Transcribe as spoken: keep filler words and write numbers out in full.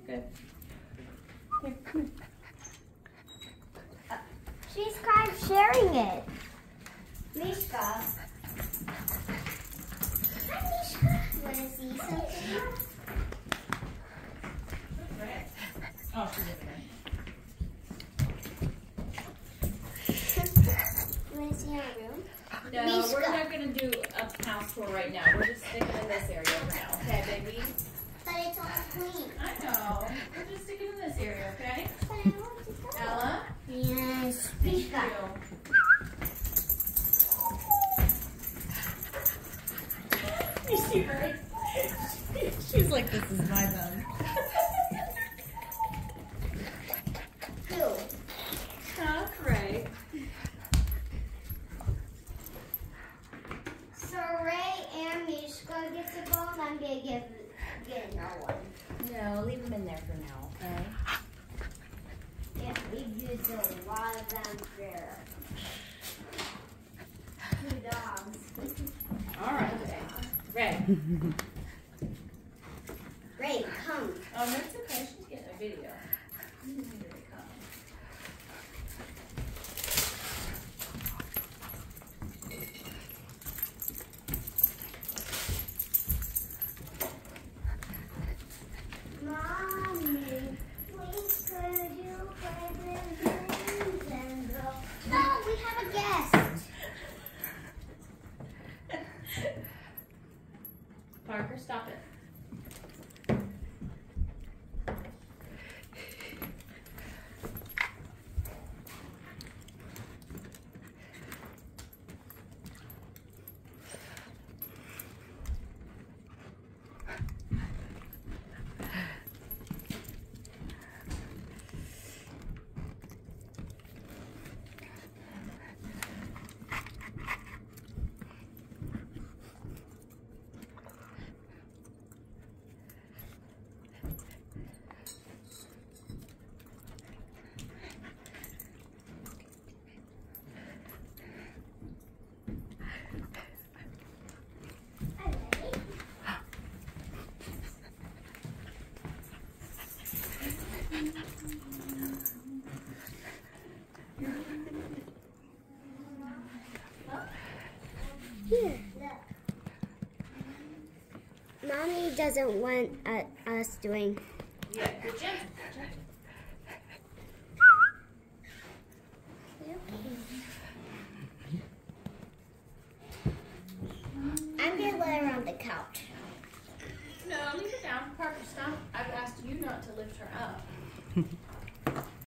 Good. Here, come here. Uh, she's kind of sharing it. Mishka. Hi, Mishka. Want to see something? Oh, she's over there. You want to see our room? No, Mishka. we're not going to do a house tour right now. We're just sticking in this area for now. Okay, baby? But it's all clean. I know. We're just sticking in this area, okay? But I want to go. Ella? Yes. Thank Mishka. You. You see her? She's like, this is my bed. Who? Huh? Right. So Ray and Mishka get to go, and I'm going to give, get another one. No, leave them in there for now, okay? Yes, we used a lot of them there. Two dogs. All right. Ray. Ray, come. Oh, that's okay. She's getting a video. Here they come. Mommy, please could you play the games and go? No, we have a guest. Parker, stop it. Here. Mommy doesn't want uh, us doing. Yeah, good job. I'm gonna let her on the couch. No, leave her down. Parker, stop. I've asked you not to lift her up.